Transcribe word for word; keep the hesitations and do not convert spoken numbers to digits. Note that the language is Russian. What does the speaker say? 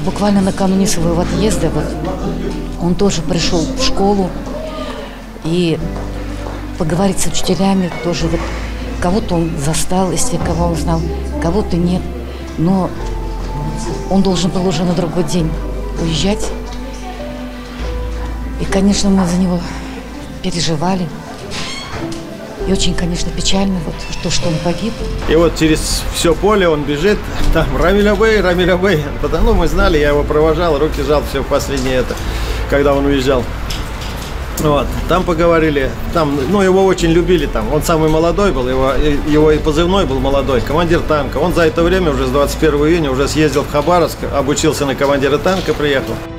буквально накануне своего отъезда вот, он тоже пришел в школу и поговорить с учителями тоже. Вот, кого-то он застал, если кого он знал, кого-то нет. Но он должен был уже на другой день уезжать. И, конечно, мы за него переживали. И очень, конечно, печально, вот, то, что он погиб. И вот через все поле он бежит, там Рамиль Абей, Рамиль Абей. Потому мы знали, я его провожал, руки жал, все последнее это, когда он уезжал. Вот, там поговорили, там, ну, его очень любили там, он самый молодой был, его, его и позывной был молодой, командир танка. Он за это время, уже с двадцать первого июня, уже съездил в Хабаровск, обучился на командира танка, приехал.